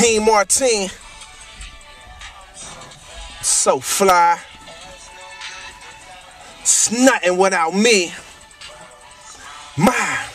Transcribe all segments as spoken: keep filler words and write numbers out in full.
He Martin, so fly. It's nothing without me. My.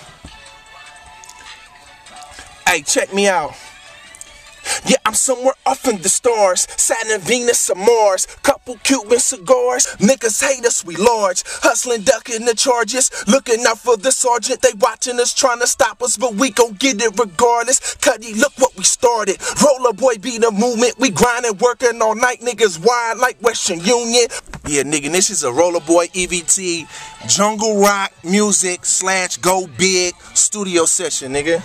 Hey, check me out. Yeah, I'm somewhere off in the stars. Saturn, Venus, or Mars. Couple Cuban cigars. Niggas hate us, we large. Hustling, ducking the charges. Looking out for the sergeant. They watching us, trying to stop us, but we gon' get it regardless. Cuddy, look what we started. Roller boy be the movement. We grinding, working all night. Niggas wide like Western Union. Yeah, nigga, this is a Roller Boy E V T Jungle Rock Music slash Go Big studio session, nigga.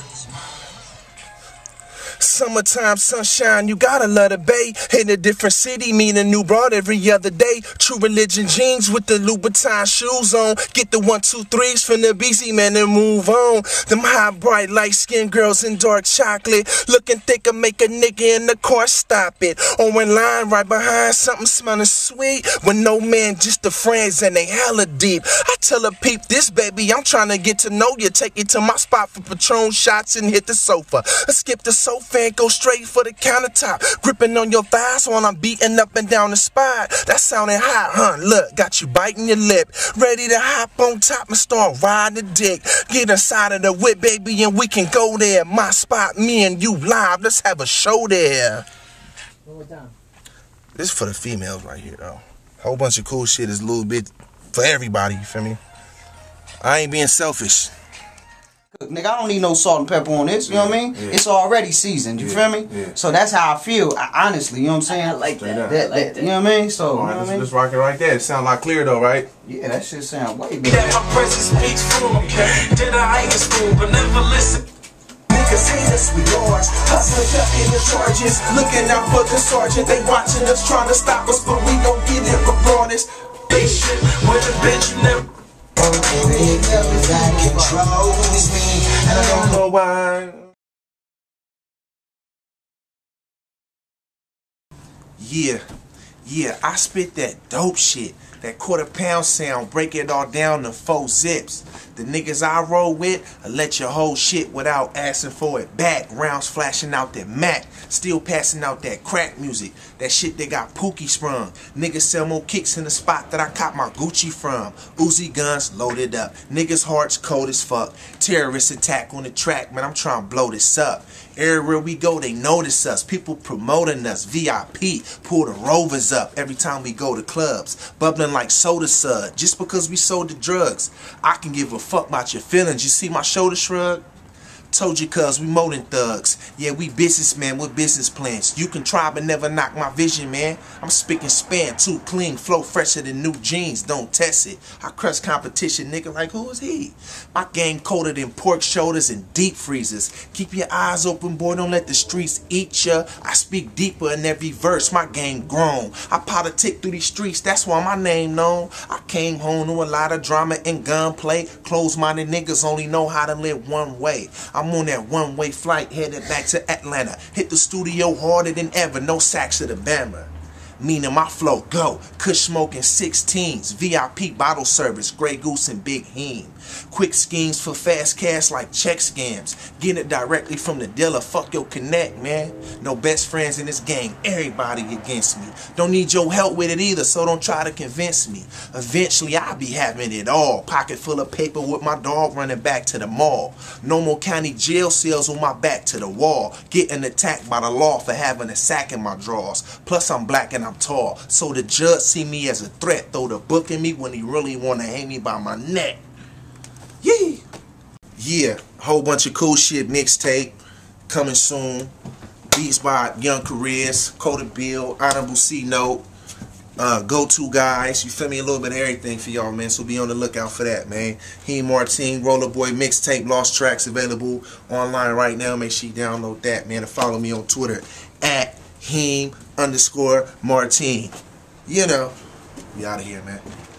Summertime sunshine, you gotta love the bay. In a different city, meet a new broad every other day. True religion jeans with the Louboutin shoes on. Get the one, two, threes from the B C man and move on. Them high, bright, light-skinned girls in dark chocolate. Looking thicker, make a nigga in the car stop it. Or in line right behind something smelling sweet. With no man, just the friends and they hella deep. I tell her, peep this, baby, I'm trying to get to know you. Take you to my spot for Patron shots and hit the sofa. Let's skip the sofa and go straight for the countertop. Gripping on your thighs while I'm beating up and down the spot. That sounding hot, huh? Look, got you biting your lip. Ready to hop on top and start riding the dick. Get inside of the whip, baby, and we can go there. My spot, me and you live. Let's have a show there. This is for the females right here, though. Whole bunch of cool shit is a little bit for everybody, you feel me? I ain't being selfish. Nigga, I don't need no salt and pepper on this, you know what I mean? Yeah. It's already seasoned, you yeah. feel me? Yeah. So that's how I feel, I, honestly, you know what I'm saying? I like that. that, I like that you know what I mean? So, all right, you know let's, what I mean? let's rock it right there. It sound a lot clear though, right? Yeah, that shit sound way better. That my presence speaks for me. Did I hate school, but never listen. Niggas hate us, we large. Hustling, ducking the charges. Looking out for the sergeant. They watching us, trying to stop us, but we gon' get it regardless. They shit with a bitch, you never. That controls me, and I don't know why. Yeah, yeah, I spit that dope shit. That quarter pound sound, break it all down to four zips. The niggas I roll with, I let your whole shit without asking for it back. Rounds flashing out that Mac, still passing out that crack music. That shit they got Pookie sprung. Niggas sell more kicks in the spot that I caught my Gucci from. Uzi guns loaded up. Niggas hearts cold as fuck. Terrorist attack on the track, man, I'm trying to blow this up. Everywhere we go, they notice us. People promoting us. V I P, pull the Rovers up every time we go to clubs. Bubbling like soda sud, just because we sold the drugs. I can give a fuck about your feelings. You see my shoulder shrug? Told you cuz we more than thugs. Yeah, we businessmen with business plans. You can try but never knock my vision, man. I'm speaking span, too clean, flow fresher than new jeans. Don't test it. I crush competition, nigga, like who is he? My game colder than pork shoulders and deep freezers. Keep your eyes open, boy, don't let the streets eat ya. I speak deeper in every verse, my game grown. I politic through these streets, that's why my name known. I came home to a lot of drama and gunplay. Close-minded niggas only know how to live one way. I'm on that one-way flight headed back to Atlanta. Hit the studio harder than ever, no sacks of the Bama. Meaning my flow go. Kush smoking sixteens. V I P bottle service. Grey Goose and Big Heem. Quick schemes for fast cash like check scams. Get it directly from the dealer. Fuck your connect, man. No best friends in this game. Everybody against me. Don't need your help with it either, so don't try to convince me. Eventually I'll be having it all. Pocket full of paper with my dog running back to the mall. No more county jail cells on my back to the wall. Getting attacked by the law for having a sack in my drawers. Plus I'm black and I'm tall, so the judge see me as a threat. Throw the book in me when he really want to hang me by my neck. Yeah. Yeah, whole bunch of cool shit mixtape coming soon. Beats by Young Careers, Coda Bill, Honorable C Note, uh, Go-To Guys. You feel me? A little bit of everything for y'all, man. So be on the lookout for that, man. He Martin, Roller Boy mixtape, Lost Tracks available online right now. Make sure you download that, man. And follow me on Twitter at Heem underscore Martin. You know, we out of here, man.